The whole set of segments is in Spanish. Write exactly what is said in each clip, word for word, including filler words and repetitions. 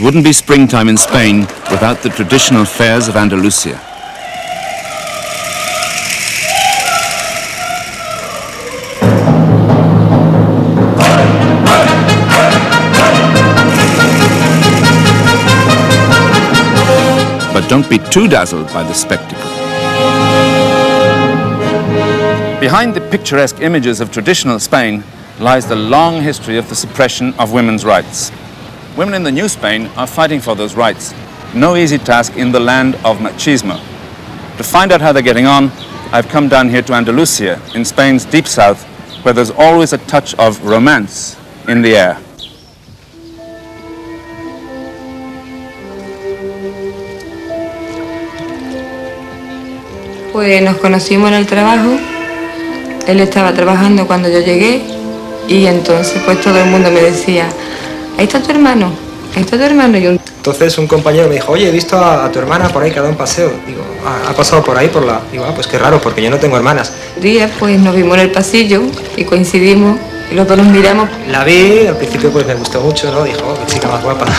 It wouldn't be springtime in Spain without the traditional fairs of Andalusia. But don't be too dazzled by the spectacle. Behind the picturesque images of traditional Spain lies the long history of the suppression of women's rights. Women in the new Spain are fighting for those rights. No easy task in the land of machismo. To find out how they're getting on, I've come down here to Andalusia, in Spain's deep south, where there's always a touch of romance in the air. Pues nos conocimos en el trabajo, él estaba trabajando cuando yo llegué y entonces pues todo el mundo me decía, ahí está tu hermano, ahí está tu hermano. Y un... Entonces un compañero me dijo, oye, he visto a, a tu hermana por ahí que ha dado un paseo. Digo, ah, ha pasado por ahí por la... Digo, ah, pues qué raro, porque yo no tengo hermanas. Un día pues nos vimos en el pasillo y coincidimos y los dos nos miramos. La vi, al principio pues me gustó mucho, ¿no? Dijo, oh, qué chica más guapa.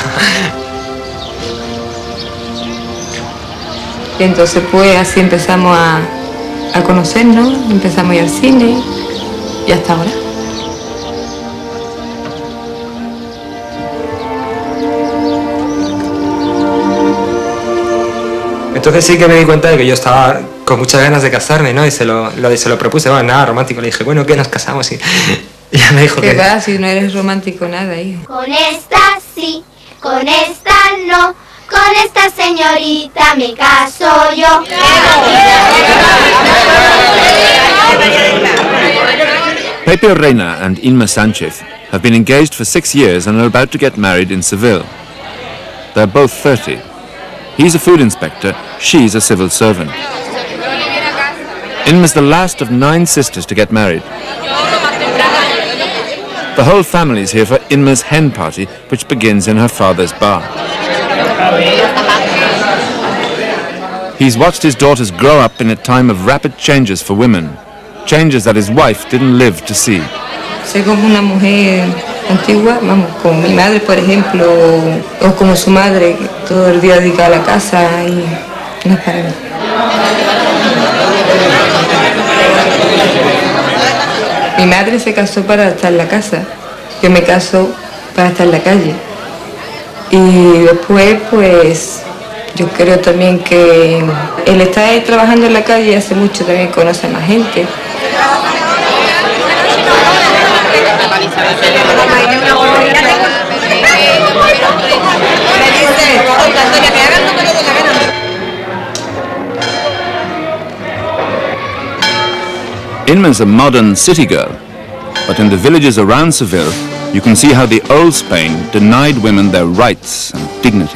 Y entonces pues así empezamos a, a conocernos, empezamos a ir al cine y hasta ahora. Entonces sí que me di cuenta de que yo estaba con muchas ganas de casarme, ¿no? Y se lo, lo, se lo propuse, bueno, nada romántico. Le dije, bueno, ¿qué nos casamos? Y, y ella me dijo ¿Qué que... va? Si no eres romántico nada, hijo. Con esta sí, con esta no. Con esta señorita me caso yo. Pepe Reina and Inma Sanchez have been engaged for six years and are about to get married in Seville. They're both thirty. He's a food inspector, she's a civil servant. Inma's the last of nine sisters to get married. The whole family's here for Inma's hen party, which begins in her father's bar. He's watched his daughters grow up in a time of rapid changes for women, changes that his wife didn't live to see. Soy como una mujer antigua, vamos, como mi madre, por ejemplo, o, o como su madre, que todo el día dedicada a la casa y no es para mí. Mi madre se casó para estar en la casa, yo me caso para estar en la calle. Y después, pues, yo creo también que el estar trabajando en la calle hace mucho también conoce a más gente. Inma's a modern city girl, but in the villages around Seville, you can see how the old Spain denied women their rights and dignity.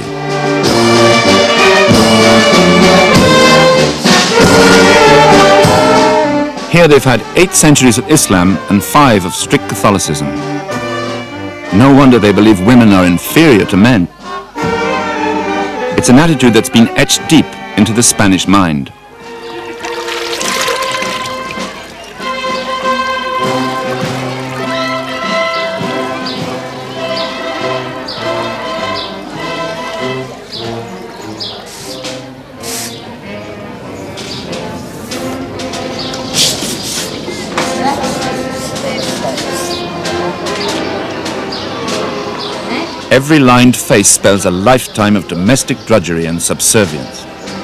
Here they've had eight centuries of Islam and five of strict Catholicism. No wonder they believe women are inferior to men. It's an attitude that's been etched deep into the Spanish mind. Every lined face spells a lifetime of domestic drudgery and subservience.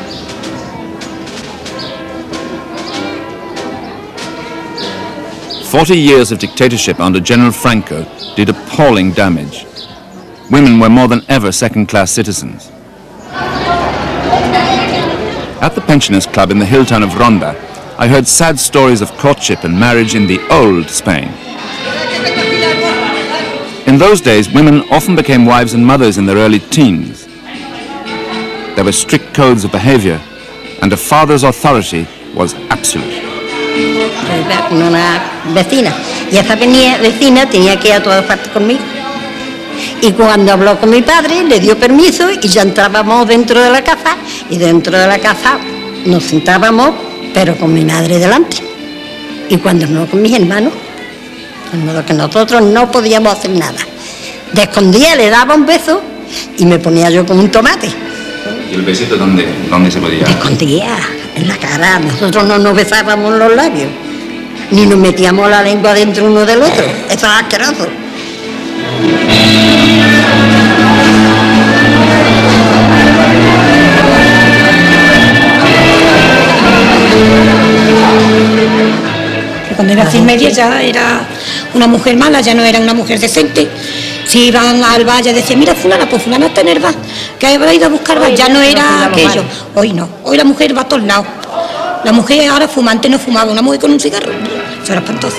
Forty years of dictatorship under General Franco did appalling damage. Women were more than ever second-class citizens. At the Pensioners Club in the hill town of Ronda, I heard sad stories of courtship and marriage in the old Spain. In those days, women often became wives and mothers in their early teens. There were strict codes of behavior, and a father's authority was absolute. Una vecina, y esa vecina tenía que ir a todas partes conmigo. Y cuando habló con mi padre, le dio permiso y ya entrábamos dentro de la casa, y dentro de la casa nos sentábamos, pero con mi madre delante. Y cuando no con mis hermanos. De modo que nosotros no podíamos hacer nada. De escondida le daba un beso y me ponía yo como un tomate. ¿Y el besito dónde, dónde se podía? Me escondía en la cara. Nosotros no nos besábamos los labios, ni nos metíamos la lengua dentro uno del otro. Eso es asqueroso. Cuando era seis media ya era una mujer mala, ya no era una mujer decente. Si iban al valle decían, mira fulana, pues fulana está en el bar, que habrá ido a buscar bar, ya no era aquello. Hoy no, hoy la mujer va a todos lados. La mujer ahora fumante no fumaba, una mujer con un cigarro, eso era espantoso.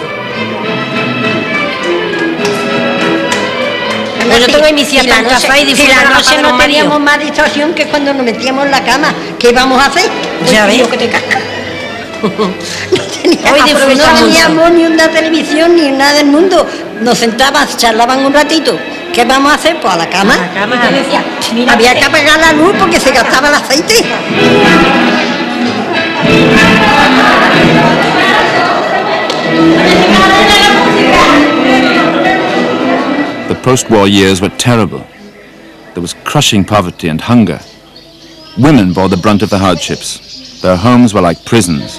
Pues yo tengo mis hijas tan casadas y disfrutan. Si la noche no teníamos más distracción que cuando nos metíamos en la cama, ¿qué íbamos a hacer? Ya ves que te casca. Hoy no teníamos ni una televisión ni nada del mundo. Nos sentaban, charlaban un ratito. ¿Qué vamos a hacer? Pues a la cama. A la cama. Decía, había que apagar la luz porque se gastaba el aceite. The post-war years were terrible. There was crushing poverty and hunger. Women bore the brunt of the hardships. Their homes were like prisons.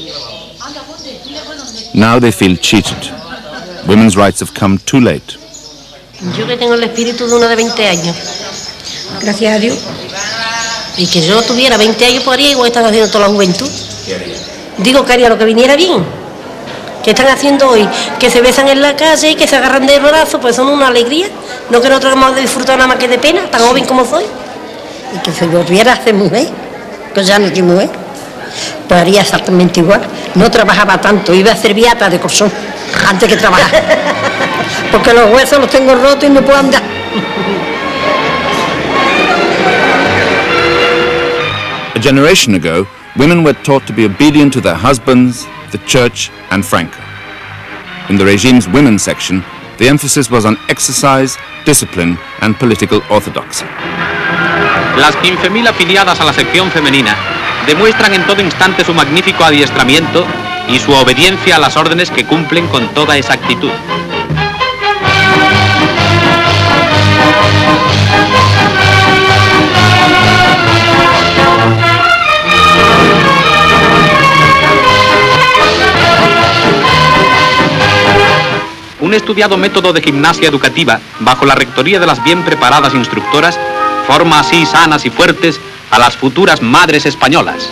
Now they feel cheated. Women's rights have come too late. Yo que tengo el espíritu de una de veinte años. Gracias a Dios. Y que yo tuviera veinte años, pues haría igual que están haciendo toda la juventud. Digo que haría lo que viniera bien. ¿Qué están haciendo hoy? Que se besan en la calle y que se agarran de brazos, pues son una alegría. No que nosotros hemos de disfrutar nada más que de pena, tan joven como soy. Y que se volviera a hacer mujer, pues ya no soy mujer. Pues haría exactamente igual. No trabajaba tanto, iba a hacer viata de corsón antes que trabajar. Porque los huesos los tengo rotos y no puedo andar. A generation ago, women were taught to be obedient to their husbands, the church, and Franco. In the regime's women's section, the emphasis was on exercise, discipline, and political orthodoxy. Las quince mil afiliadas a la sección femenina demuestran en todo instante su magnífico adiestramiento y su obediencia a las órdenes que cumplen con toda exactitud. Un estudiado método de gimnasia educativa, bajo la rectoría de las bien preparadas instructoras, forma así sanas y fuertes a las futuras madres españolas.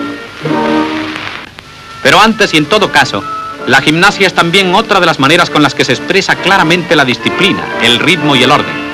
Pero antes y en todo caso, la gimnasia es también otra de las maneras con las que se expresa claramente la disciplina, el ritmo y el orden.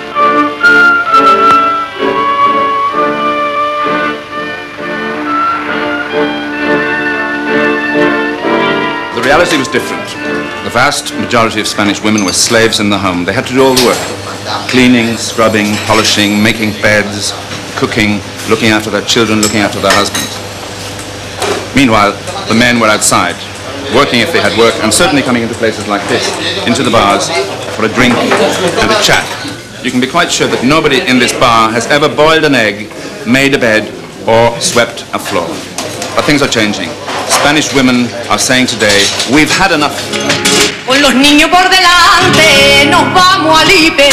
The reality was different. The vast majority of Spanish women were slaves in the home. They had to do all the work. Cleaning, scrubbing, polishing, making beds, cooking, looking after their children, looking after their husbands. Meanwhile, the men were outside, working if they had work, and certainly coming into places like this, into the bars, for a drink and a chat. You can be quite sure that nobody in this bar has ever boiled an egg, made a bed, or swept a floor. But things are changing. Spanish women are saying today, we've had enough. Con los niños por delante nos vamos al Ipe.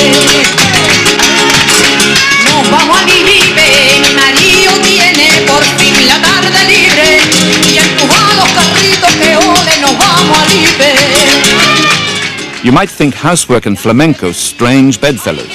Nos vamos al Ipe. Mi marido tiene por fin la tarde libre. Y empuja los carritos que ole, nos vamos al Ipe. You might think housework and flamenco strange bedfellows.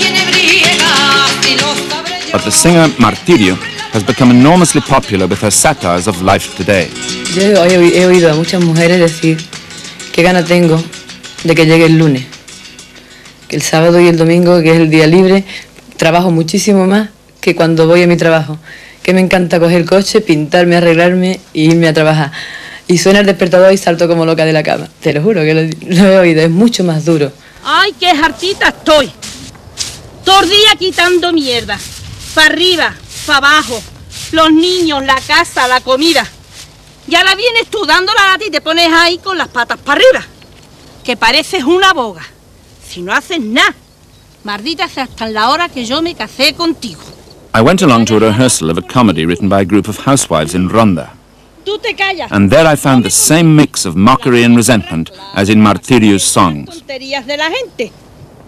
But the singer Martirio has become enormously popular with her satires of life today. Yo he, he oído a muchas mujeres decir qué gana tengo de que llegue el lunes, que el sábado y el domingo, que es el día libre, trabajo muchísimo más que cuando voy a mi trabajo, que me encanta coger el coche, pintarme, arreglarme e irme a trabajar. Y suena el despertador y salto como loca de la cama. Te lo juro que lo, lo he oído, es mucho más duro. ¡Ay, qué hartita estoy! Todo el día quitando mierda, para arriba, para abajo, los niños, la casa, la comida. Y ahora vienes tú dando la lata y te pones ahí con las patas para arriba, que pareces una boga. Si no haces nada, maldita sea hasta la hora que yo me casé contigo. I went along to a rehearsal of a comedy written by a group of housewives in Ronda. Tú te callas. And there I found the same mix of mockery and resentment as in Martirio's songs. Tonterías de la gente.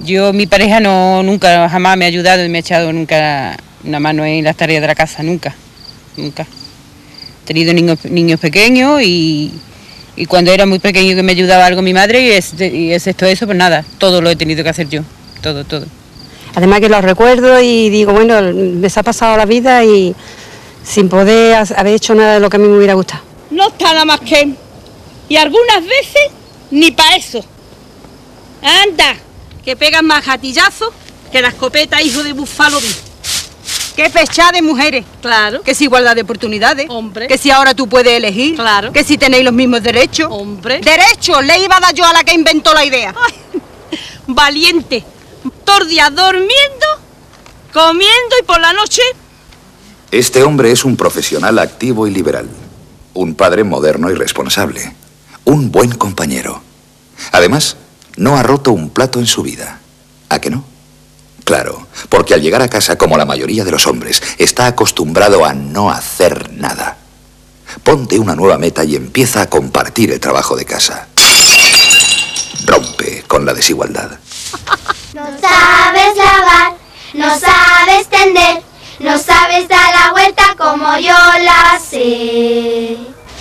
Yo, mi pareja no, nunca, jamás me ha ayudado y me ha echado nunca una mano en las tareas de la casa, nunca, nunca. He tenido niños, niños pequeños y, y cuando era muy pequeño que me ayudaba algo mi madre y, es, y excepto eso, pues nada, todo lo he tenido que hacer yo, todo, todo. Además que lo recuerdo y digo, bueno, me se ha pasado la vida y sin poder haber hecho nada de lo que a mí me hubiera gustado. No está nada más que... Y algunas veces ni para eso. Anda, que pegan más gatillazos que la escopeta hijo de Búfalo Bill. Qué pechada de mujeres. Claro. Que si igualdad de oportunidades. Hombre. Que si ahora tú puedes elegir. Claro. Que si tenéis los mismos derechos. Hombre. Derechos, le iba a dar yo a la que inventó la idea. Ay, valiente. Todo el día durmiendo, comiendo y por la noche... Este hombre es un profesional activo y liberal. Un padre moderno y responsable. Un buen compañero. Además, no ha roto un plato en su vida. ¿A que no? Claro, porque al llegar a casa, como la mayoría de los hombres, está acostumbrado a no hacer nada. Ponte una nueva meta y empieza a compartir el trabajo de casa. Rompe con la desigualdad. No sabes lavar, no sabes tender, no sabes dar la vuelta como yo la sé.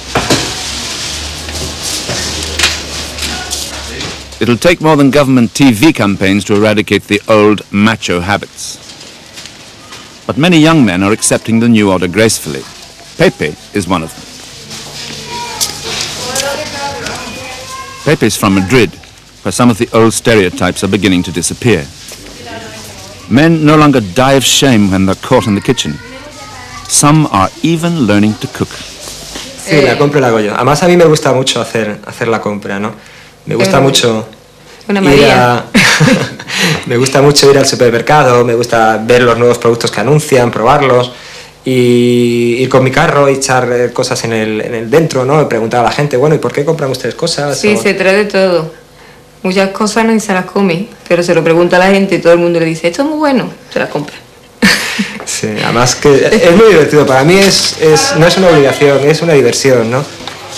It'll take more than government T V campaigns to eradicate the old macho habits. But many young men are accepting the new order gracefully. Pepe is one of them. Pepe is from Madrid, where some of the old stereotypes are beginning to disappear. Men no longer die of shame when they're caught in the kitchen. Some are even learning to cook. Sí, la compra la hago yo. Además a mí me gusta mucho hacer, hacer la compra, ¿no? Me gusta eh, mucho una ir María. a, me gusta mucho ir al supermercado, me gusta ver los nuevos productos que anuncian, probarlos y ir con mi carro y echar cosas en el, en el dentro, ¿no? Y preguntar a la gente, bueno, ¿y por qué compran ustedes cosas? Sí, o... se trae de todo. Muchas cosas no se las come, pero se lo pregunta a la gente y todo el mundo le dice, esto es muy bueno, se las compra. Sí, además que es muy divertido. Para mí es, es, no es una obligación, es una diversión, ¿no?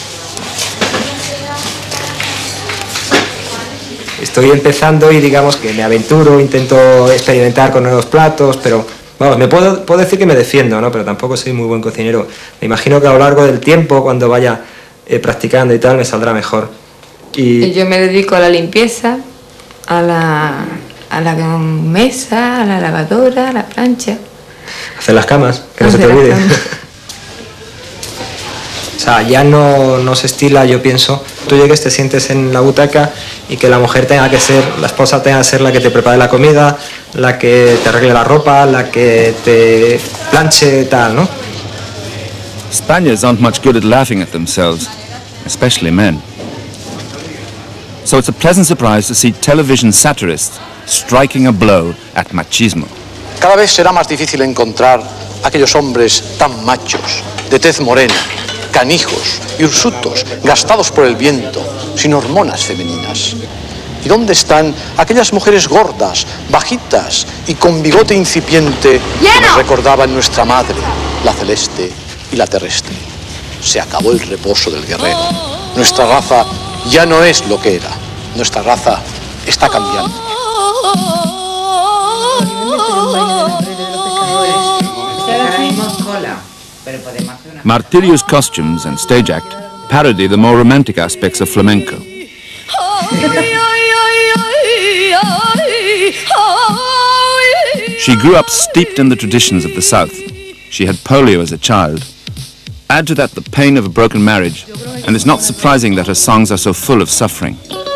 Estoy empezando y digamos que me aventuro, intento experimentar con nuevos platos, pero vamos, me puedo, puedo decir que me defiendo, ¿no? Pero tampoco soy muy buen cocinero. Me imagino que a lo largo del tiempo, cuando vaya eh, practicando y tal, me saldrá mejor. Y... y yo me dedico a la limpieza, a la, a la mesa, a la lavadora, a la plancha. Hacer las camas, que no se te olvide. O sea, ya no, no se estila, yo pienso, tú llegues, te sientes en la butaca y que la mujer tenga que ser, la esposa tenga que ser la que te prepare la comida, la que te arregle la ropa, la que te planche, tal, ¿no? Spaniards aren't much good at laughing at themselves, especially men. So it's a pleasant surprise to see television satirists striking a blow at machismo. Cada vez será más difícil encontrar aquellos hombres tan machos, de tez morena, canijos, hirsutos, gastados por el viento, sin hormonas femeninas. ¿Y dónde están aquellas mujeres gordas, bajitas y con bigote incipiente que nos recordaban nuestra madre, la celeste y la terrestre? Se acabó el reposo del guerrero. Nuestra raza ya no es lo que era. Nuestra raza está cambiando. Martirio's costumes and stage act parody the more romantic aspects of flamenco. She grew up steeped in the traditions of the South. She had polio as a child. Add to that the pain of a broken marriage, and it's not surprising that her songs are so full of suffering.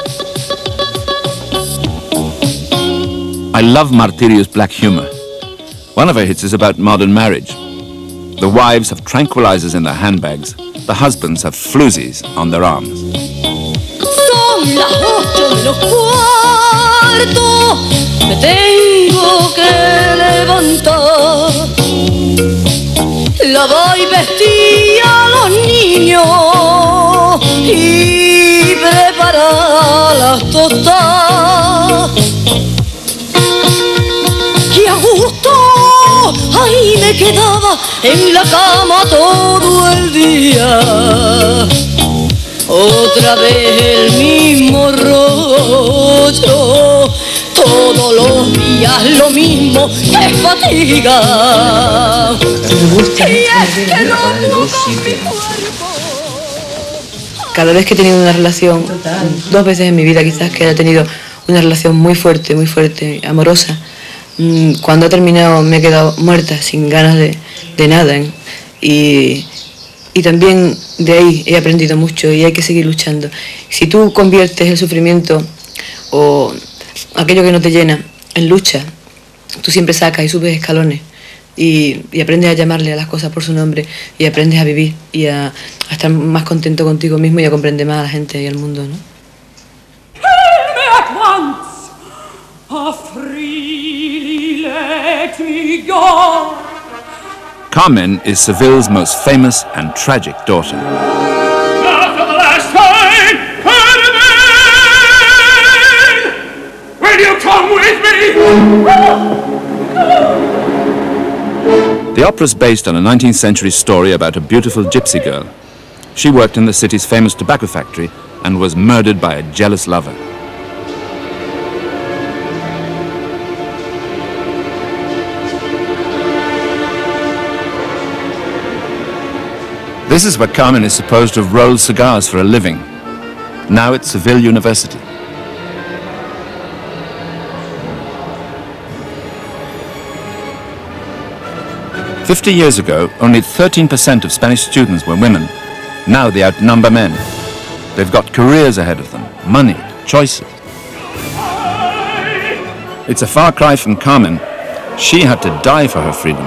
I love Martirio's black humor. One of her hits is about modern marriage. The wives have tranquilizers in their handbags. The husbands have floozies on their arms. Son las ocho menos cuarto, me tengo que levantar. Lavar y vestir a los niños y preparar las tostadas. Y a gusto ahí me quedaba en la cama todo el día. Otra vez el mismo rollo, todo días lo mismo que fatiga. Me gusta. Y es que no puedo con mi cuerpo. Cada vez que he tenido una relación, dos veces en mi vida quizás que he tenido una relación muy fuerte, muy fuerte, amorosa, cuando ha terminado me he quedado muerta, sin ganas de, de nada. ¿eh? Y, y también de ahí he aprendido mucho y hay que seguir luchando. Si tú conviertes el sufrimiento o aquello que no te llena en lucha, tú siempre sacas y subes escalones. Y, y aprendes a llamarle a las cosas por su nombre y aprendes a vivir y a, a estar más contento contigo mismo y a comprender más a la gente y al mundo, ¿no? Tell me at once, or freely let me go. Carmen is Seville's most famous and tragic daughter. Now for the last time, Carmen! Will you come with me? The opera is based on a nineteenth century story about a beautiful gypsy girl. She worked in the city's famous tobacco factory and was murdered by a jealous lover. This is where Carmen is supposed to have rolled cigars for a living. Now it's Seville University. Fifty years ago, only thirteen percent of Spanish students were women. Now they outnumber men. They've got careers ahead of them, money, choices. It's a far cry from Carmen. She had to die for her freedom.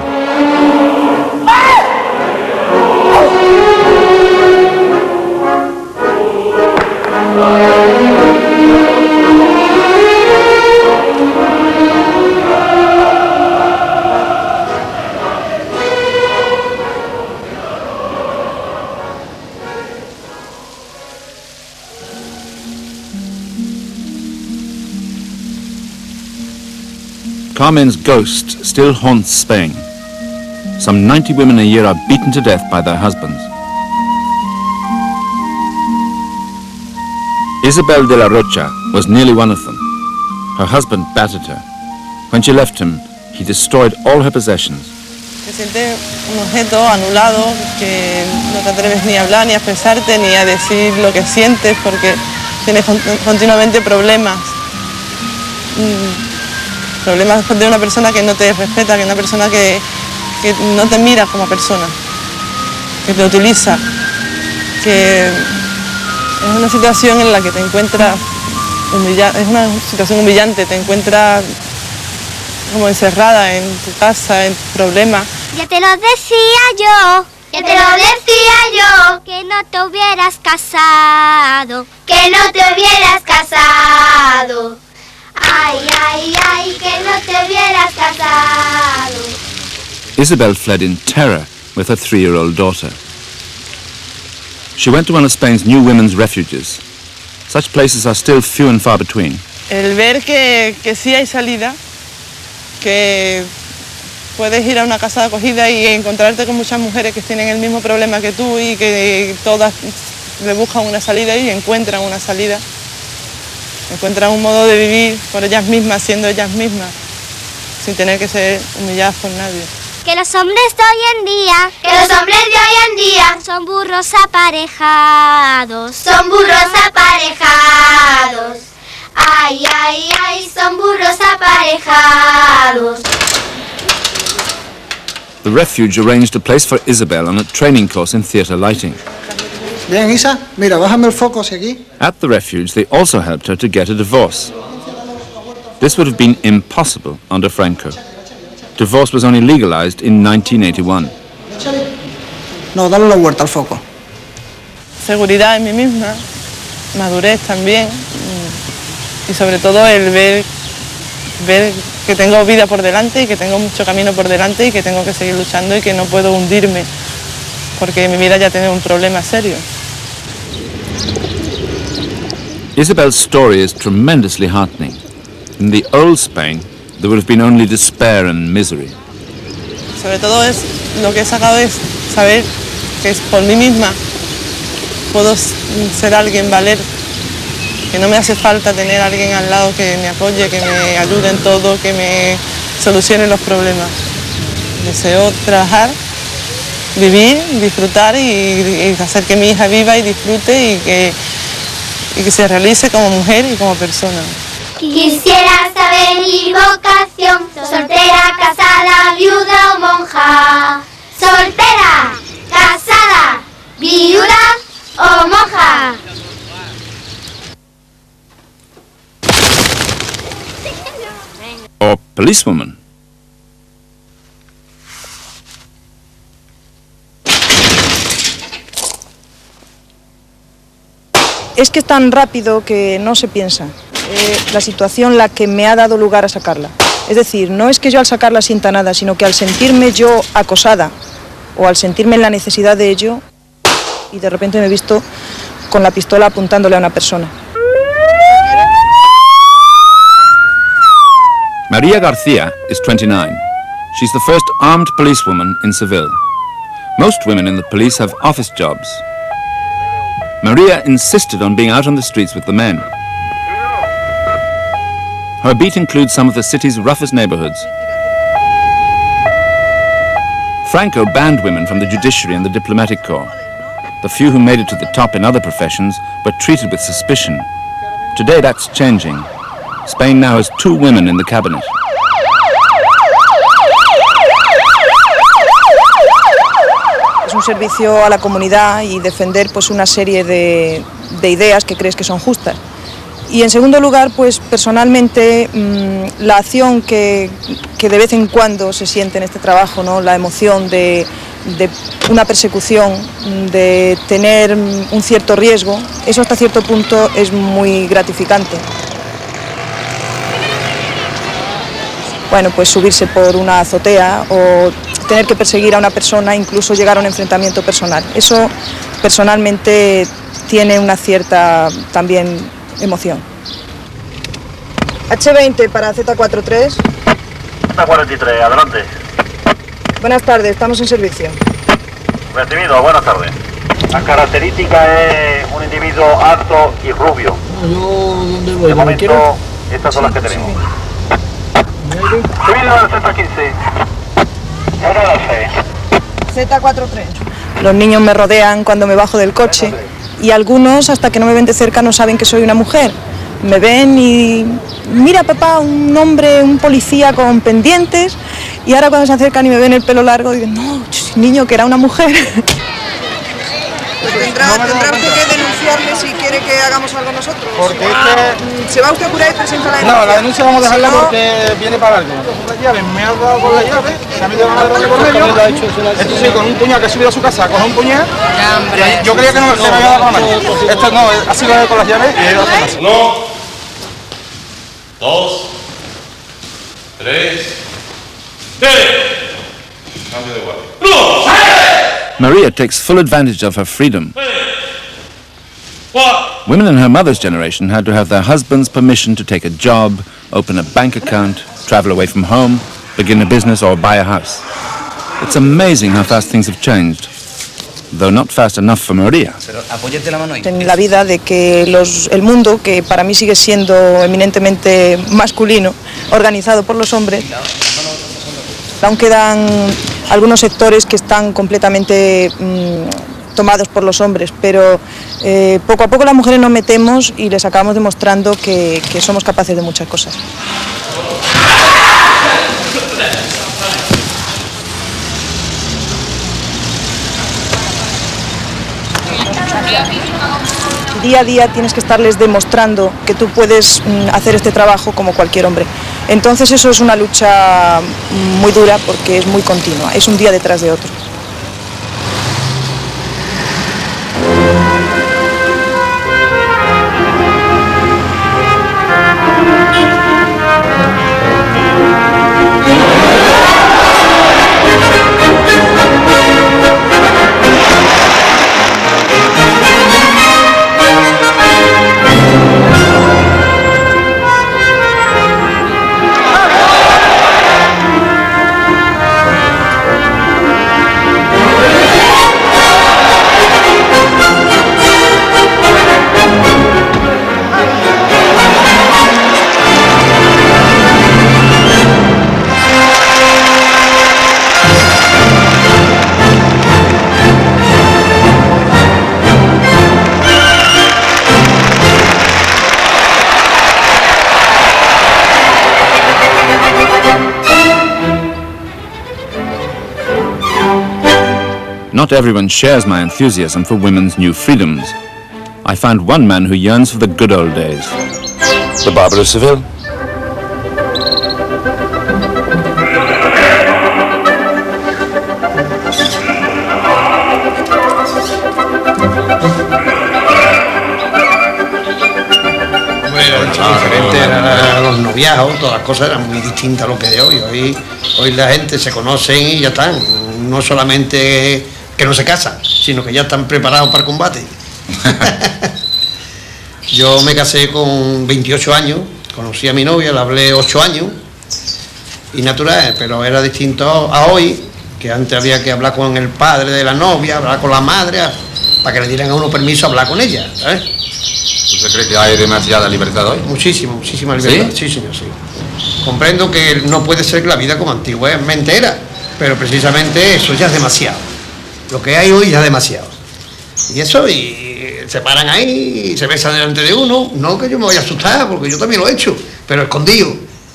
Carmen's ghost still haunts Spain. Some ninety women a year are beaten to death by their husbands. Isabel de la Rocha was nearly one of them. Her husband battered her. When she left him, he destroyed all her possessions. Te sientes un objeto anulado, que no te atreves ni a hablar, ni a expresarte, ni a decir lo que sientes, porque tienes continuamente problemas. Problemas de una persona que no te respeta, que una persona que, que no te mira como persona, que te utiliza, que es una situación en la que te encuentras humillada, es una situación humillante, te encuentras como encerrada en tu casa, en problemas. Ya te lo decía yo, ya te lo decía yo, que no te hubieras casado, que no te hubieras casado. Ay, ay, ay, que no te hubieras casado. Isabel fled in terror with her three-year-old daughter. She went to one of Spain's new women's refuges. Such places are still few and far between. El ver que, que sí hay salida, que puedes ir a una casa de acogida y encontrarte con muchas mujeres que tienen el mismo problema que tú y que todas le buscan una salida y encuentran una salida. Encuentran un modo de vivir por ellas mismas, siendo ellas mismas, sin tener que ser humilladas por nadie. Que los hombres de hoy en día, que los hombres de hoy en día son burros aparejados, son burros aparejados. Ay, ay, ay, son burros aparejados. The refuge arranged a place for Isabel on a training course in theatre lighting. Bien, Isa, mira, bájame el foco hacia aquí. At the refuge, they also helped her to get a divorce. This would have been impossible under Franco. Divorce was only legalized in nineteen eighty-one. No, dale la vuelta al foco. Seguridad en mí misma, madurez también, y sobre todo el ver, ver que tengo vida por delante y que tengo mucho camino por delante y que tengo que seguir luchando y que no puedo hundirme porque mi vida ya tiene un problema serio. Isabel's story is tremendously heartening. In the old Spain, there would have been only despair and misery. Sobre todo es lo que he sacado es saber que es por mí misma puedo ser alguien, valer que no me hace falta tener a alguien al lado que me apoye, que me ayude en todo, que me solucione los problemas. Deseo trabajar, vivir, disfrutar y, y hacer que mi hija viva y disfrute y que, y que se realice como mujer y como persona. Quisiera saber mi vocación, soltera, casada, viuda o monja. Soltera, casada, viuda o monja. Or policewoman. Es que es tan rápido que no se piensa. Eh, la situación la que me ha dado lugar a sacarla. Es decir, no es que yo al sacarla sienta nada, sino que al sentirme yo acosada o al sentirme en la necesidad de ello, y de repente me he visto con la pistola apuntándole a una persona. Maria Garcia is twenty-nine. She's the first armed policewoman in Seville. Most women in the police have office jobs. Maria insisted on being out on the streets with the men. Her beat includes some of the city's roughest neighborhoods. Franco banned women from the judiciary and the diplomatic corps. The few who made it to the top in other professions were treated with suspicion. Today that's changing. Spain now has two women in the cabinet. Es un servicio a la comunidad y defender pues una serie de, de ideas que crees que son justas. Y en segundo lugar, pues personalmente mmm, la acción que, que de vez en cuando se siente en este trabajo, ¿no? La emoción de, de una persecución, de tener un cierto riesgo, eso hasta cierto punto es muy gratificante. Bueno, pues subirse por una azotea o tener que perseguir a una persona, incluso llegar a un enfrentamiento personal. Eso personalmente tiene una cierta también emoción. hache veinte para zeta cuarenta y tres. zeta cuarenta y tres, adelante. Buenas tardes, estamos en servicio. Recibido, buenas tardes. La característica es un individuo alto y rubio. De momento, estas son las que tenemos. Subido al zeta quince. zeta cuarenta y tres. Los niños me rodean cuando me bajo del coche y algunos, hasta que no me ven de cerca, no saben que soy una mujer. Me ven y... Mira, papá, un hombre, un policía con pendientes, y ahora cuando se acercan y me ven el pelo largo, dicen, no, niño, que era una mujer. Pues tendrá, tendrá usted que denunciarle si quiere que hagamos algo nosotros. Porque es que... ¿Se va usted a curar y presenta la denuncia? No, la denuncia vamos a dejarla si no... porque viene para algo. La llave, me ha dado con la llave, se ha metido la llave por medio. Esto sí, con un puñal que ha subido a su casa, con un puñal. Y yo creía que no se me había dado con la mano. Esto no, ha sido con las llaves y he ido a su casa. Uno, dos, tres, tres. Cambio de guardia. ¡No! Maria takes full advantage of her freedom. Women in her mother's generation had to have their husband's permission to take a job, open a bank account, travel away from home, begin a business or buy a house. It's amazing how fast things have changed, though not fast enough for Maria. En la vida de que los, el mundo, que para mí sigue siendo eminentemente masculino, organizado por los hombres, aún quedan algunos sectores que están completamente mmm, tomados por los hombres, pero eh, poco a poco las mujeres nos metemos y les acabamos demostrando que, que somos capaces de muchas cosas. Día a día tienes que estarles demostrando que tú puedes mm, hacer este trabajo como cualquier hombre. Entonces eso es una lucha muy dura porque es muy continua, es un día detrás de otro. Not everyone shares my enthusiasm for women's new freedoms. I find one man who yearns for the good old days. The Barber of Seville. Diferente eran los noviazgos, todas las cosas eran muy distintas a lo que de hoy. Hoy, hoy la gente se conocen y ya están. No solamente que no se casan, sino que ya están preparados para el combate. Yo me casé con veintiocho años, conocí a mi novia, la hablé ocho años, y natural, pero era distinto a hoy, que antes había que hablar con el padre de la novia, hablar con la madre, para que le dieran a uno permiso a hablar con ella, ¿sabes? ¿Usted cree que hay demasiada libertad hoy? Muchísimo, muchísima libertad. ¿Sí? Sí, señor, sí. Comprendo que no puede ser la vida como antiguamente era, pero precisamente eso ya es demasiado. Lo que hay hoy ya es demasiado. Y eso, y se paran ahí y se besan delante de uno. No que yo me vaya a asustar, porque yo también lo he hecho, pero escondido.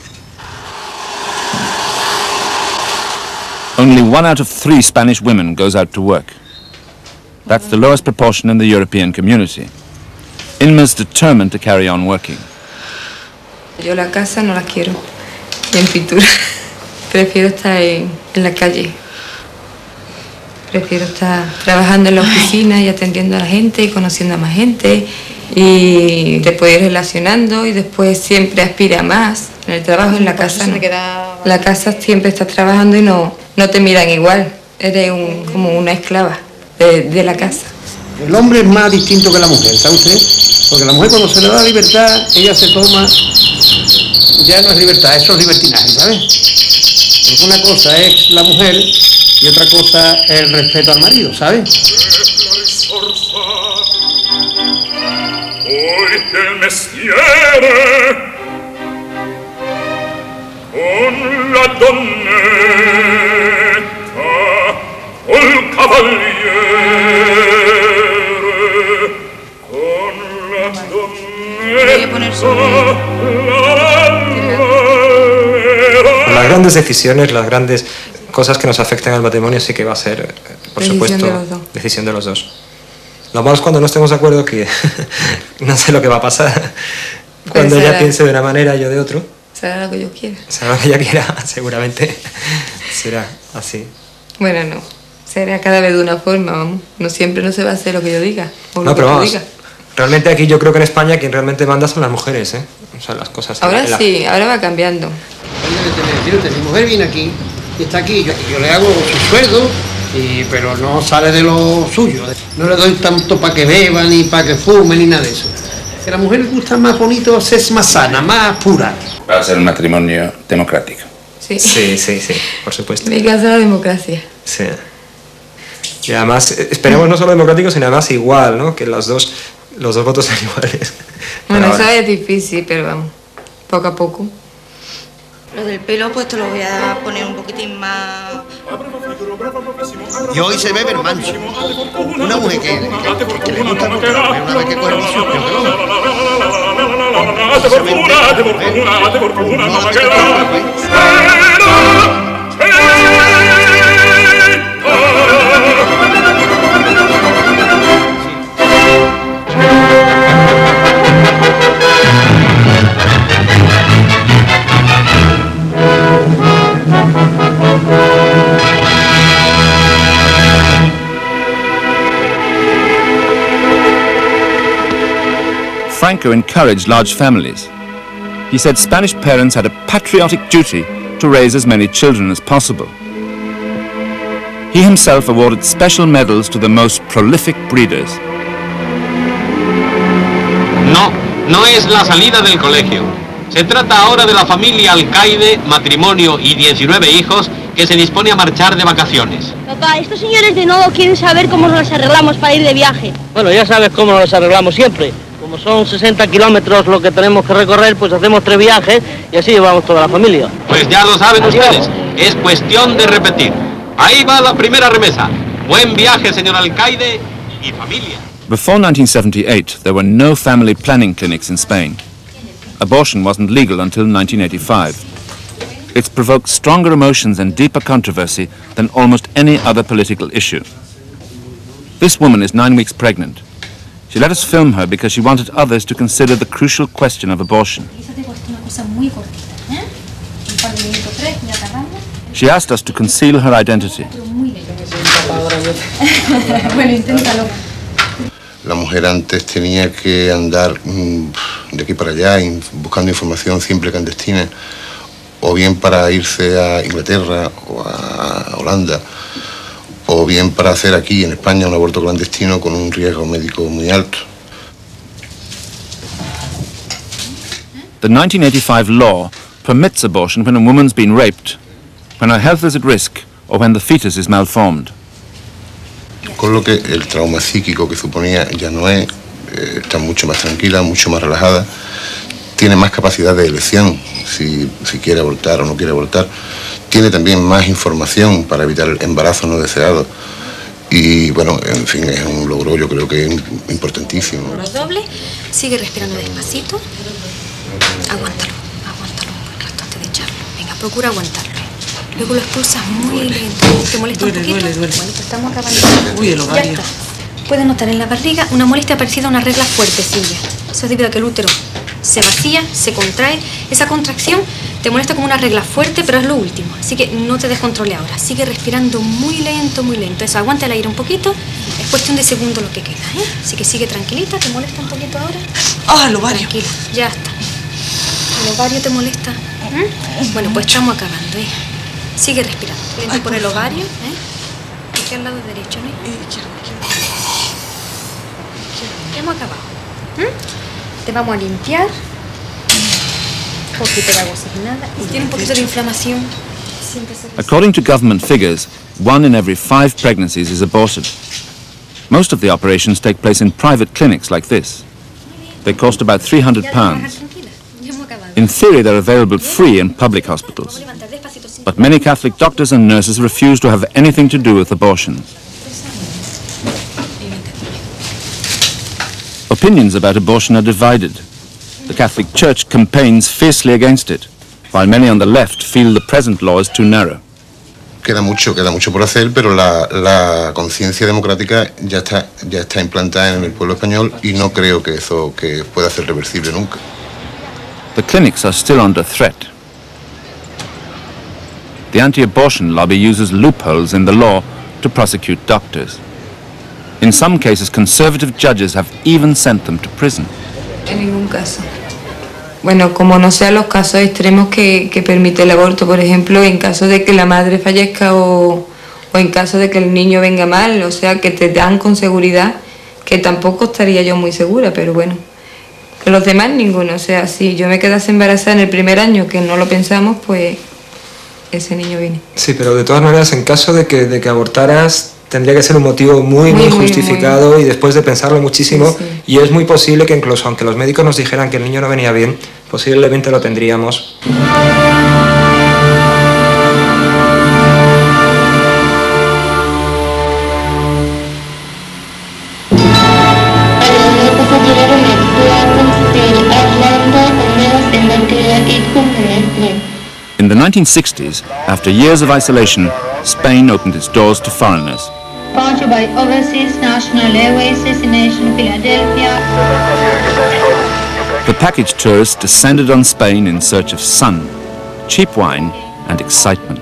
Only one out of three Spanish women goes out to work. That's the lowest proportion in the European community. Inma's determined to carry on working. Yo la casa no la quiero, ni en pintura. Prefiero estar en, en la calle. Prefiero estar trabajando en la oficina y atendiendo a la gente y conociendo a más gente. Y después ir relacionando y después siempre aspira a más. En el trabajo, en la casa no. La casa siempre estás trabajando y no, no te miran igual. Eres un, como una esclava de, de la casa. El hombre es más distinto que la mujer, ¿sabe usted? Porque la mujer cuando se le da libertad, ella se toma, ya no es libertad, eso es libertinaje, ¿sabes? Porque una cosa es la mujer y otra cosa es el respeto al marido, ¿sabes? Hoy del mestiere con la donnetta col cavaliere. Las grandes decisiones, las grandes cosas que nos afectan al matrimonio sí que va a ser, por decisión supuesto, de los dos. decisión de los dos. Lo malo es cuando no estemos de acuerdo, que no sé lo que va a pasar. Cuando ella piense de una manera y yo de otro. Será lo que yo quiera. Será lo que ella quiera, seguramente será así. Bueno, no. Será cada vez de una forma, vamos. No siempre no se va a hacer lo que yo diga. O lo No, que pero tú vamos. digas. Realmente aquí yo creo que en España quien realmente manda son las mujeres, ¿eh? O sea, las cosas... Ahora la- sí, ahora va cambiando. Mi mujer viene aquí y está aquí, yo, yo le hago su sueldo, y, pero no sale de lo suyo. No le doy tanto para que beba, ni para que fume, ni nada de eso. Que a la mujer le gusta más bonito, es más sana, más pura. Va a ser un matrimonio democrático. Sí, sí, sí, sí, por supuesto. Mi casa es la democracia. Sí. Y además, eh, esperemos no solo democráticos, sino además igual, ¿no? Que los dos, los dos votos sean iguales. Bueno, Pero eso es difícil, pero vamos, poco a poco. Lo del pelo pues te lo voy a poner un poquitín más... Y hoy se ve ver mancho. Una mujer que, que, que le gusta mucho, una vez que coge el vicio, pero que no. Se ve Franco encouraged large families. He said Spanish parents had a patriotic duty to raise as many children as possible. He himself awarded special medals to the most prolific breeders. No, no es la salida del colegio. Se trata ahora de la familia Alcaide, matrimonio y diecinueve hijos, que se dispone a marchar de vacaciones. Papá, estos señores de nuevo quieren saber cómo nos arreglamos para ir de viaje. Bueno, ya sabes cómo nos arreglamos siempre. Como son sesenta kilómetros lo que tenemos que recorrer, pues hacemos tres viajes y así llevamos toda la familia. Pues ya lo saben ustedes, es cuestión de repetir. Ahí va la primera remesa. Buen viaje, señor Alcaide y familia. Before nineteen seventy-eight, there were no family planning clinics in Spain. Abortion wasn't legal until nineteen eighty-five. It's provoked stronger emotions and deeper controversy than almost any other political issue. This woman is nine weeks pregnant. She let us film her because she wanted others to consider the crucial question of abortion. She asked us to conceal her identity. La mujer antes tenía que andar de aquí para allá buscando información siempre clandestina, o bien para irse a Inglaterra o a Holanda, o bien para hacer aquí en España un aborto clandestino con un riesgo médico muy alto. The nineteen eighty-five law permits abortion when a woman's been raped, when her health is at risk, or when the fetus is malformed. Con lo que el trauma psíquico que suponía ya no es, eh, está mucho más tranquila, mucho más relajada, tiene más capacidad de elección si, si quiere abortar o no quiere abortar, tiene también más información para evitar el embarazo no deseado y bueno, en fin, es un logro yo creo que importantísimo. Doble, sigue respirando despacito, aguántalo, aguántalo un rato antes de echarlo, venga, procura aguantarlo. Luego lo expulsas muy lento. ¿Te molesta duele, un poquito? Duele, duele. Bueno, pues estamos acabando. Uy, el ovario. Ya está. Puedes notar en la barriga una molestia parecida a una regla fuertecilla. Eso es debido a que el útero se vacía, se contrae. Esa contracción te molesta como una regla fuerte, pero es lo último. Así que no te descontrole ahora. Sigue respirando muy lento, muy lento. Eso, aguanta el aire un poquito. Es cuestión de segundos lo que queda, ¿eh? Así que sigue tranquilita. ¿Te molesta un poquito ahora? Ah, el ovario. Tranquila, ya está. ¿El ovario te molesta? ¿Mm? Bueno, pues estamos acabando, ¿eh? Sigue respirando. Lento por el ovario, ¿eh? Aquí al lado derecho, ¿no? Ya hemos acabado. ¿Mm? Te vamos a limpiar. Un poquito de agua oxigenada. Y tiene un poquito de inflamación. According to government figures, one in every five pregnancies is aborted. Most of the operations take place in private clinics like this. They cost about three hundred pounds. In theory, they're available free in public hospitals. But many Catholic doctors and nurses refuse to have anything to do with abortions. Opinions about abortion are divided. The Catholic Church campaigns fiercely against it, while many on the left feel the present law is too narrow. Queda mucho, queda mucho por hacer, pero la, la conciencia democrática ya está, ya está implantada en el pueblo español y no creo que eso que pueda ser reversible nunca. The clinics are still under threat. The anti-abortion lobby uses loopholes in the law to prosecute doctors. In some cases, conservative judges have even sent them to prison. En ningún caso. Bueno, como no sean los casos extremos que, que permite el aborto, por ejemplo, en caso de que la madre fallezca o, o en caso de que el niño venga mal, o sea, que te dan con seguridad, que tampoco estaría yo muy segura, pero bueno. Que los demás ninguno, o sea, si yo me quedase embarazada en el primer año, que no lo pensamos, pues ese niño viene. Sí, pero de todas maneras, en caso de que, de que abortaras, tendría que ser un motivo muy, muy, muy justificado muy... y después de pensarlo muchísimo, sí, sí. Y es muy posible que incluso aunque los médicos nos dijeran que el niño no venía bien, posiblemente lo tendríamos. In the nineteen sixties, after years of isolation, Spain opened its doors to foreigners. Sponsored by Overseas National Airways Destination Philadelphia. The package tourists descended on Spain in search of sun, cheap wine and excitement.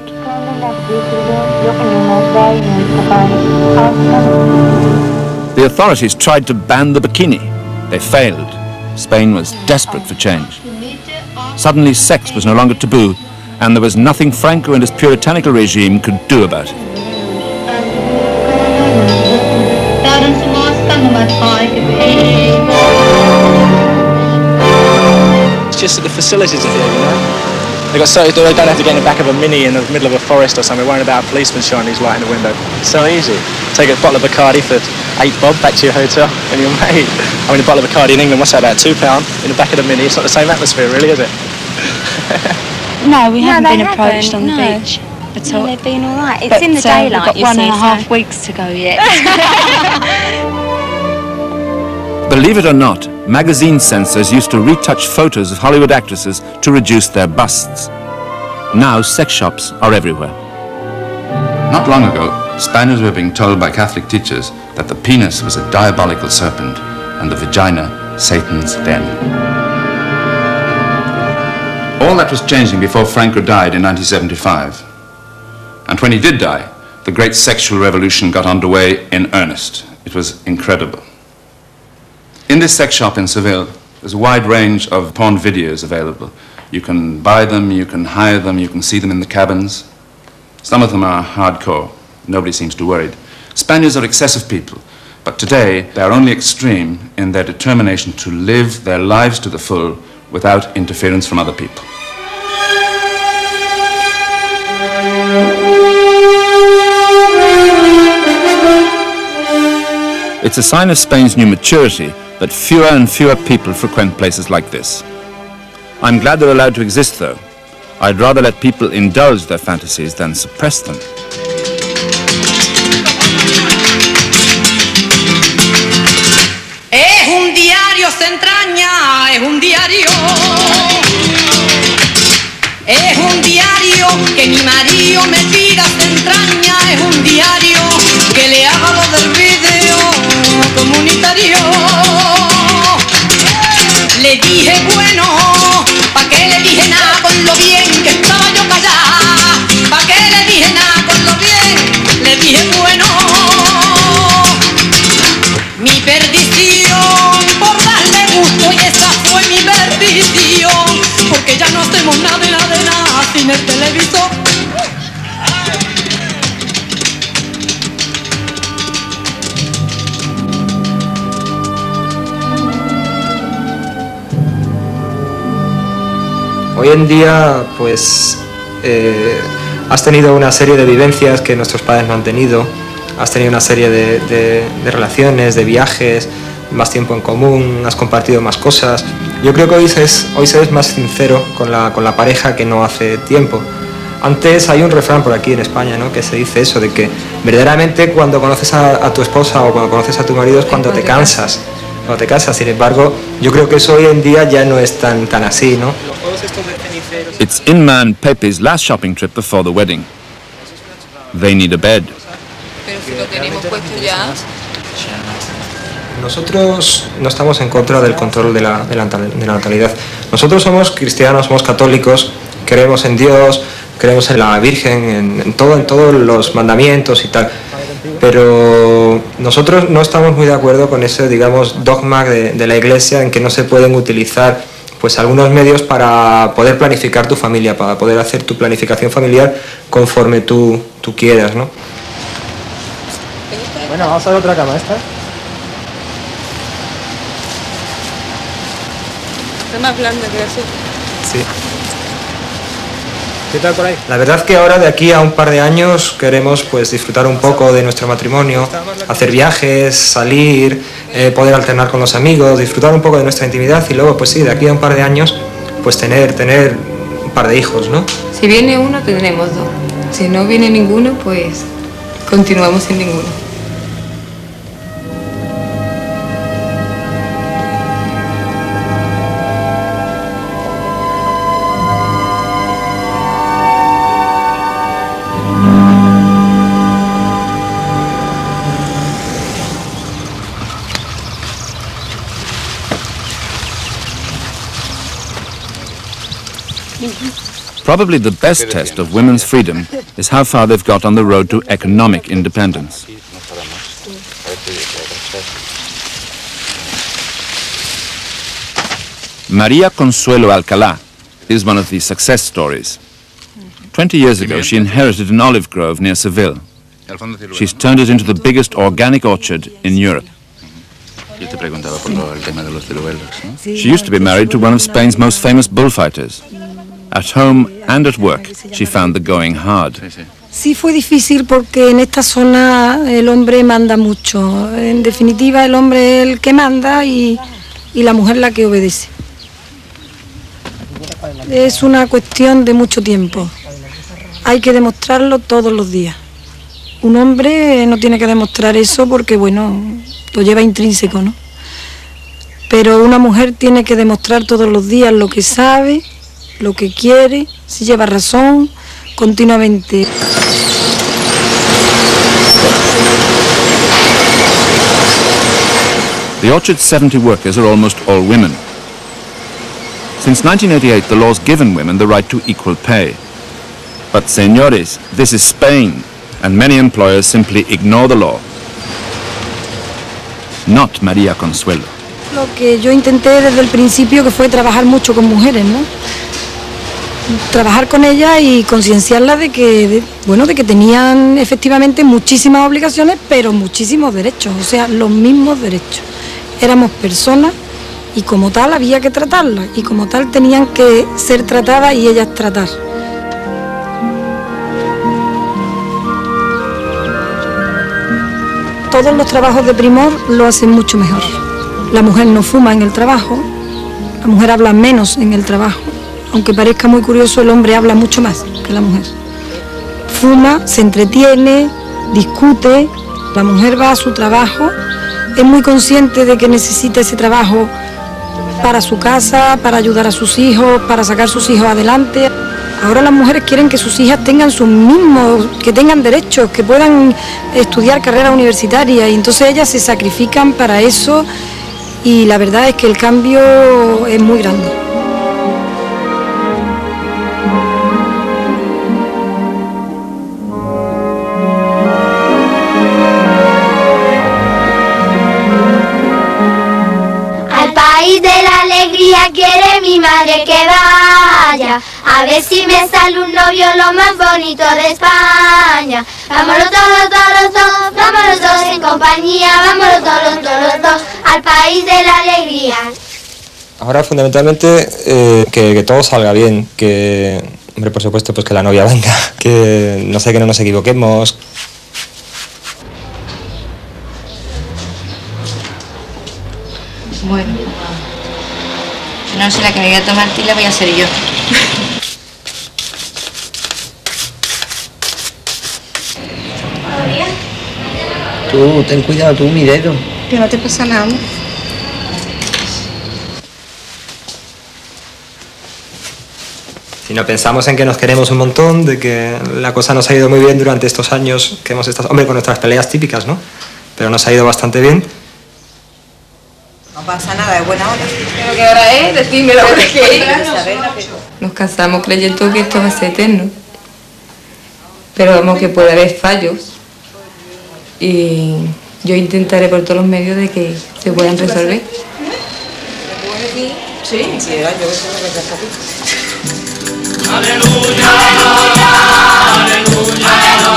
The authorities tried to ban the bikini. They failed. Spain was desperate for change. Suddenly sex was no longer taboo, and there was nothing Franco and his puritanical regime could do about it. It's just that the facilities are here, you know. They got so they don't have to get in the back of a Mini in the middle of a forest or something, worrying about a policeman shining his light in the window. It's so easy. Take a bottle of Bacardi for eight bob back to your hotel, and you're made. I mean, a bottle of Bacardi in England, what's that, about two pound in the back of the Mini? It's not the same atmosphere, really, is it? No, we no, haven't been haven't. approached on no. the beach at all. No, they've been all right. It's but, in the daylight, uh, we've got you one see, and a so. half weeks to go yet. Believe it or not, magazine censors used to retouch photos of Hollywood actresses to reduce their busts. Now sex shops are everywhere. Not long ago, Spaniards were being told by Catholic teachers that the penis was a diabolical serpent and the vagina Satan's den. All that was changing before Franco died in nineteen seventy-five. And when he did die, the great sexual revolution got underway in earnest. It was incredible. In this sex shop in Seville, there's a wide range of porn videos available. You can buy them, you can hire them, you can see them in the cabins. Some of them are hardcore. Nobody seems too worried. Spaniards are excessive people, but today they are only extreme in their determination to live their lives to the full without interference from other people. It's a sign of Spain's new maturity that fewer and fewer people frequent places like this. I'm glad they're allowed to exist, though. I'd rather let people indulge their fantasies than suppress them. Es un diario, se entraña, es un diario. Es un diario que mi marido me pida, se entraña, es un diario que le haga lo del video comunitario. Le dije bueno, pa' que le dije nada con lo bien que estaba yo callada, pa' que le dije nada con lo bien, le dije bueno. Mi perdición por darle gusto y esa fue mi perdición, porque ya no hacemos nada de nada de nada sin el televisor. Hoy en día, pues, eh, has tenido una serie de vivencias que nuestros padres no han tenido, has tenido una serie de, de, de relaciones, de viajes, más tiempo en común, has compartido más cosas. Yo creo que hoy se es, hoy se es más sincero con la, con la pareja que no hace tiempo. Antes hay un refrán por aquí en España, ¿no?, que se dice eso, de que verdaderamente cuando conoces a, a tu esposa o cuando conoces a tu marido es cuando te cansas. Cuando te casas, sin embargo, yo creo que eso hoy en día ya no es tan, tan así, ¿no? It's Inma Pepe's last shopping trip before the wedding. They need a bed. Pero si lo tenemos puesto ya... Nosotros no estamos en contra del control de la, de la, de la natalidad. Nosotros somos cristianos, somos católicos, creemos en Dios, creemos en la Virgen, en, en, todo, en todos los mandamientos y tal. Pero nosotros no estamos muy de acuerdo con ese, digamos, dogma de, de la Iglesia en que no se pueden utilizar pues algunos medios para poder planificar tu familia, para poder hacer tu planificación familiar conforme tú, tú quieras, ¿no? Bueno, vamos a ver otra cama, esta. Está más blanda que así. Sí. ¿Qué tal por ahí? La verdad que ahora, de aquí a un par de años, queremos pues disfrutar un poco de nuestro matrimonio, hacer viajes, salir, eh, poder alternar con los amigos, disfrutar un poco de nuestra intimidad y luego, pues sí, de aquí a un par de años, pues tener, tener un par de hijos, ¿no? Si viene uno, tendremos dos. Si no viene ninguno, pues continuamos sin ninguno. Probably the best test of women's freedom is how far they've got on the road to economic independence. Maria Consuelo Alcalá is one of these success stories. Twenty years ago, she inherited an olive grove near Seville. She's turned it into the biggest organic orchard in Europe. She used to be married to one of Spain's most famous bullfighters. At home and at work, she found the going hard. Sí fue difícil porque en esta zona el hombre manda mucho. En definitiva, el hombre es el que manda y, y la mujer la que obedece. Es una cuestión de mucho tiempo. Hay que demostrarlo todos los días. Un hombre no tiene que demostrar eso porque, bueno, lo lleva intrínseco, ¿no? Pero una mujer tiene que demostrar todos los días lo que sabe, lo que quiere, si lleva razón, continuamente. The orchard's seventy workers are almost all women. Since nineteen eighty-eight, the law's given women the right to equal pay. But, señores, this is Spain, and many employers simply ignore the law. Not María Consuelo. Lo que yo intenté desde el principio, que fue trabajar mucho con mujeres, ¿no? Trabajar con ellas y concienciarlas de que, de, bueno, de que tenían efectivamente muchísimas obligaciones, pero muchísimos derechos, o sea, los mismos derechos. Éramos personas y como tal había que tratarlas, y como tal tenían que ser tratadas y ellas tratar. Todos los trabajos de Primor lo hacen mucho mejor. La mujer no fuma en el trabajo, la mujer habla menos en el trabajo. Aunque parezca muy curioso, el hombre habla mucho más que la mujer. Fuma, se entretiene, discute, la mujer va a su trabajo, es muy consciente de que necesita ese trabajo para su casa, para ayudar a sus hijos, para sacar sus hijos adelante. Ahora las mujeres quieren que sus hijas tengan sus mismos, que tengan derechos, que puedan estudiar carreras universitarias, y entonces ellas se sacrifican para eso, y la verdad es que el cambio es muy grande. De la alegría quiere mi madre que vaya, a ver si me sale un novio lo más bonito de España. Vámonos todos, todos, todos, vámonos todos en compañía, vámonos todos, todos, todos, al país de la alegría. Ahora fundamentalmente eh, que, que todo salga bien, que, hombre, por supuesto, pues que la novia venga, que no sé, que no nos equivoquemos. Bueno, no sé, la que me voy a tomar ti la voy a hacer yo. Tú, ten cuidado, tú, mi dedo. Que no te pasa nada, ¿no? Si no pensamos en que nos queremos un montón, de que la cosa nos ha ido muy bien durante estos años que hemos estado, hombre, con nuestras peleas típicas, ¿no? Pero nos ha ido bastante bien. No pasa nada, es buena hora. ¿Pero qué hora es? Decidme la hora que es. Nos casamos creyendo que esto va a ser eterno. Pero vamos, que puede haber fallos. Y yo intentaré por todos los medios de que se puedan resolver. Sí, sí, yo creo que ya está aquí. Aleluya, aleluya,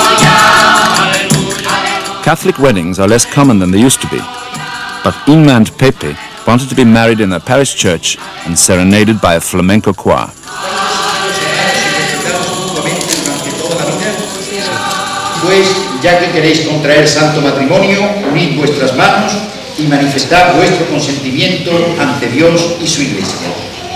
aleluya. Catholic weddings are less common than they used to be. But Inma and Pepe wanted to be married in a parish church and serenaded by a flamenco choir. Pues, ya que queréis contraer santo matrimonio, unid vuestras manos y manifestad vuestro consentimiento ante Dios y su Iglesia.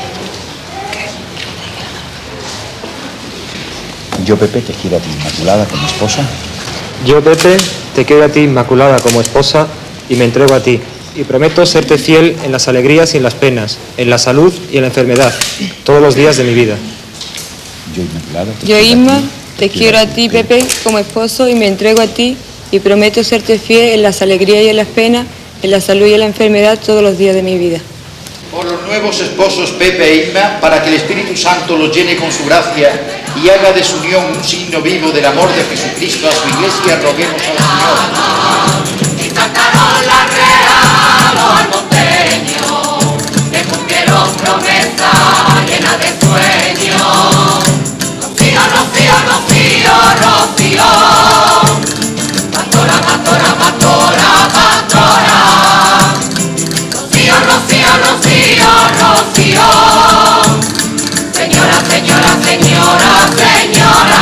Yo, Pepe, te quiero a ti, Inmaculada, como esposa. Yo, Pepe, te quiero a ti, Inmaculada, como esposa, y me entrego a ti. Y prometo serte fiel en las alegrías y en las penas, en la salud y en la enfermedad, todos los días de mi vida. Yo, Inmaculada, te Yo, quiero Inma, a ti. te quiero a ti, Pepe, como esposo, y me entrego a ti, y prometo serte fiel en las alegrías y en las penas, en la salud y en la enfermedad, todos los días de mi vida. Por los nuevos esposos Pepe e Inma, para que el Espíritu Santo los llene con su gracia y haga de su unión un signo vivo del amor de Jesucristo a su Iglesia, roguemos al Señor. Y cantaron la real los almonteños, que cumplieron promesas llenas de sueños. Rocío, Rocío, Rocío, Rocío, pastora, pastora, pastora, pastora. Rocío, Rocío, Rocío, Rocío, señora, señora, señora, señora.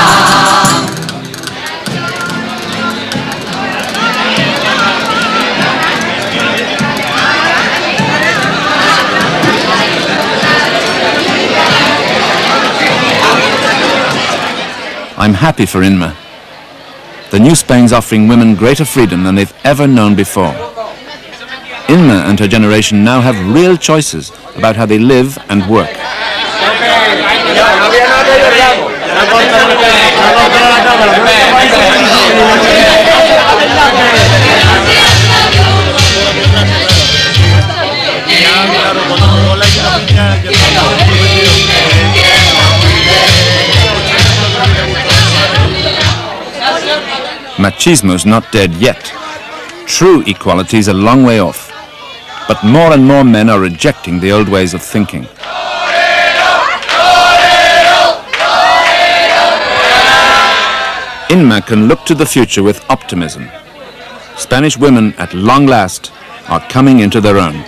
I'm happy for Inma. The new Spain's offering women greater freedom than they've ever known before. Inma and her generation now have real choices about how they live and work. Machismo's not dead yet. True equality is a long way off. But more and more men are rejecting the old ways of thinking. INMA can look to the future with optimism. Spanish women, at long last, are coming into their own.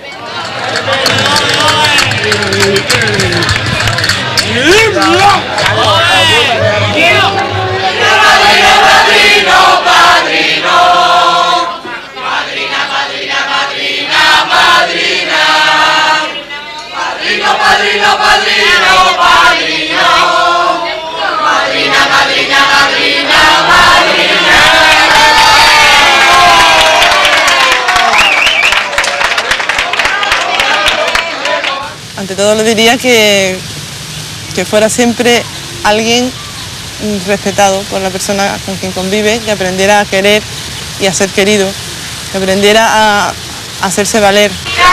Ante todo le diría que, que fuera siempre alguien respetado por la persona con quien convive, que aprendiera a querer y a ser querido, que aprendiera a, a hacerse valer.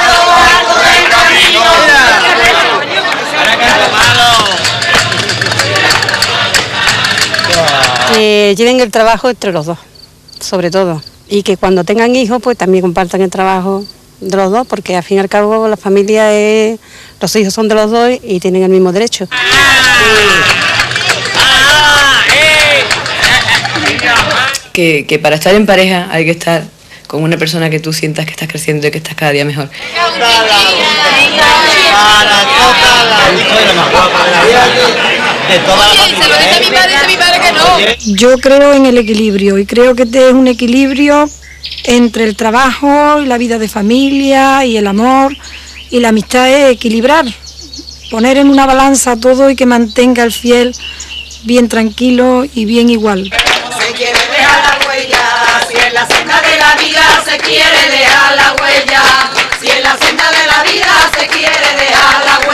Que lleven el trabajo entre los dos, sobre todo, y que cuando tengan hijos pues también compartan el trabajo de los dos, porque al fin y al cabo la familia es, los hijos son de los dos y tienen el mismo derecho. Que, que para estar en pareja hay que estar con una persona que tú sientas que estás creciendo y que estás cada día mejor. Yo creo en el equilibrio y creo que este es un equilibrio entre el trabajo y la vida de familia y el amor y la amistad, es equilibrar, poner en una balanza todo y que mantenga al fiel bien tranquilo y bien igual. Se quiere dejar la huella, si en la senda de la vida se quiere dejar la huella, si en la senda de la vida se quiere dejar la huella.